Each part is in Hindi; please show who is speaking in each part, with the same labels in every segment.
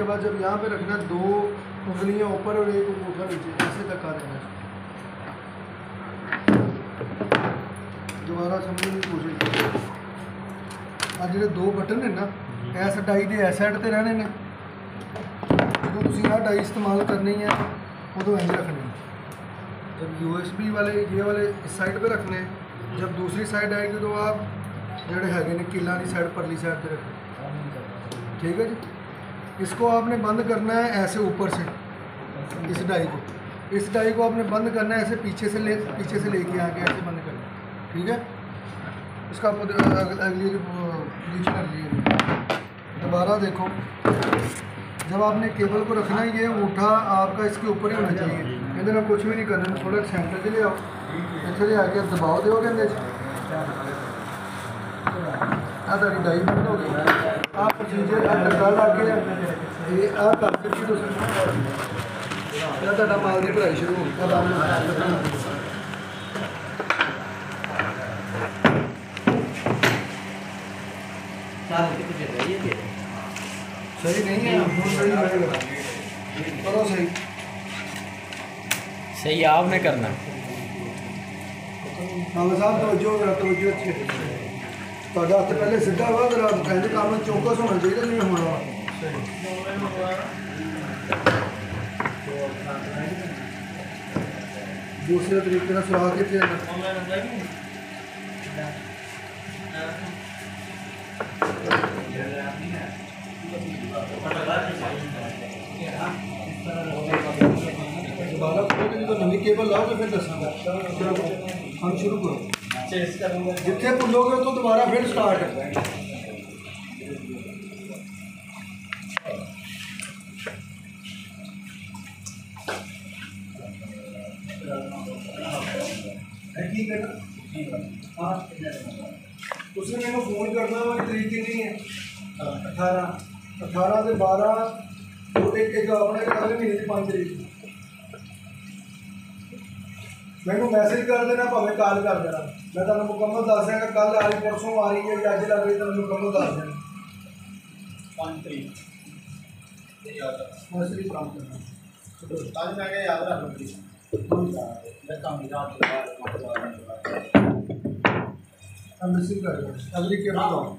Speaker 1: के बाद जब यहाँ पे रखना, 2 उंगलियाँ ऊपर और 1 अंगूठा नीचे, ऐसे धक्का देना। दोबारा समझने की कोशिश करो। आ जो 2 बटन है ना, इस डाई के इस साइड पर रहने ने, जो तुम आ डाई इस्तेमाल करनी है उदों इंज रखने। जब USB वाले ये वाले इस साइड पे रखने, जब दूसरी साइड आएगी तो आप जोड़े है ने किला की साइड परली साइड पे रखने। ठीक है जी। इसको आपने बंद करना है ऐसे ऊपर से, इस डाई को आपने बंद करना है ऐसे पीछे से लेके आके ऐसे बंद करना है। ठीक है। इसका अगली पोजीशन अगली दोबारा देखो। जब आपने केबल को रखना है, ये अंगूठा आपका इसके ऊपर ही होना चाहिए, ये कुछ भी नहीं करना। थोड़ा सेंटर से ले आओ, इतने ले आके दबाव दोगे तारी डाई बंद हो गई। आप प्रोसीजर टक्का ला के करके माल की भराई शुरू होगी। सही नहीं है, करो सही
Speaker 2: सही आपने करना।
Speaker 1: हाँ साहब तवज्जो अच्छी हाथ पहले सीधा हुआ, कहते काम चौकस होना चाहिए, नहीं होना। दूसरे तरीके से सुराख के तो नवी केबल लाओ तो फिर दसांगा। हम शुरू करो, जिथे भूलोगे तो दोबारा फिर स्टार्ट है। उसने मैंने फोन करना वा तरीक कितनी है, 18 से 12 तो एक अपने अगले महीने की 5 तरीक मैंने मैसेज कर देना, भावें कॉल कर देना। मैं तुम मुकम्मल दस देंगा, कल आ रही परसों आ रही है या अज लग रही, तुम मुकम्मल दस देना। 5 तरीक मैसेज काम करना, आज मैं याद रख लूँगी। हम रिसीव कर रहे हैं अगली के बाद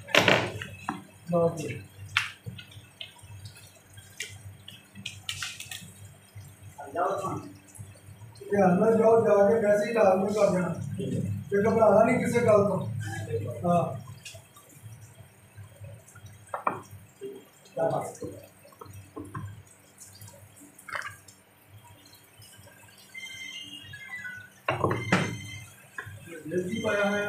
Speaker 1: अंदर जाओ, जाके वैसे ही लाजमी कर देना, फिर घबराना नहीं किसी गल तो। हाँ जल्दी पाया है।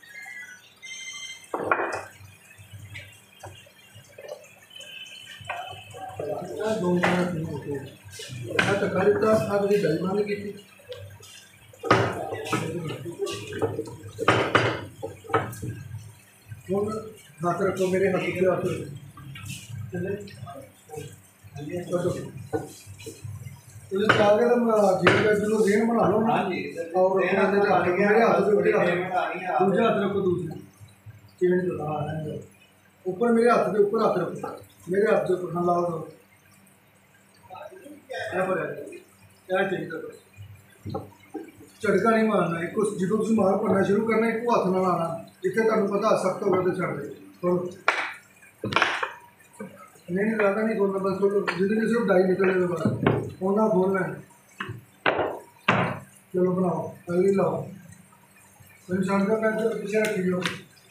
Speaker 1: दो तकरीबता अगली दलमान की थी। हाथ रखो मेरे हाथ के हाथ आगे तुम जेन बना लो ना, और मेरे हाथ से दूसरे हाथ रखो, दूसरे चेंज ऊपर मेरे हाथ के ऊपर हाथ रखो, मेरे हाथ से ऊपर ला दो, क्या चेंज करो। झटका नहीं मारना, एक जो तुम मार भरना शुरू करना, एक हाथ ना लाना, जितने तुम पता सख्त होगा तो छड़ दे। नहीं ज़्यादा नहीं खोलना, बस खोलो जितनी सिर्फ डाई निकलने के बाद होना खोलना है। चलो बनाओ, अगली लाओ, इंसान का पैर तो पीछे रखी लो।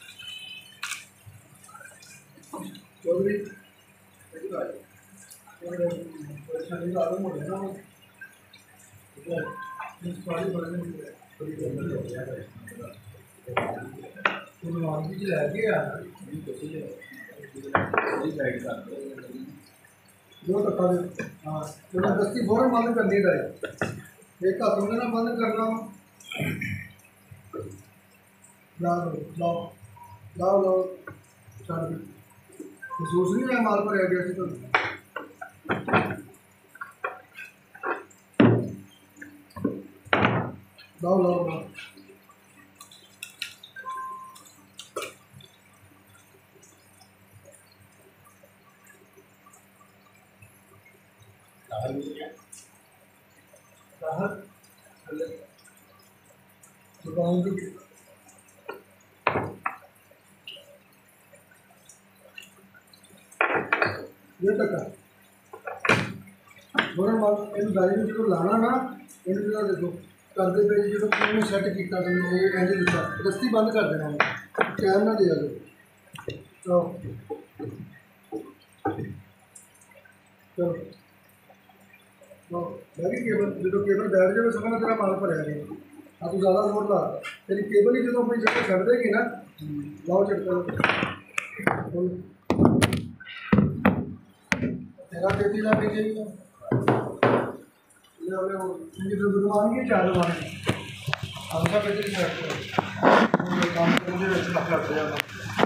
Speaker 1: चौधरी परेशानी का आलम हो ना, दो टक्का हाँ जबरदस्ती फौरन बंद करनी है। एक हाथ में ना बंद करना, लाओ लाओ लाओ लाओ छड़ दी, महसूस नहीं है माल पर आ गया तो लाओ लाओ लाओ। बाहर दुकान की ये तक दोनों माल इन गाड़ी में इसको लाना ना इन देखो करते पे जो तुमने सेट किया तुमने ये एंड दिखा रस्ती बंद कर देना टाइम ना दिया तो चलो तो लगी केबल जो केबल बैठ जाए समझ तेरा माल पर है अब तू ज़्यादा लोड ला तेरी केबल ही जो अपनी जगह छड़ देगी ना लाओ चटका तेरा 33 लाख की दुकान की चार दुकान हम सब इधर काम करने लग जाता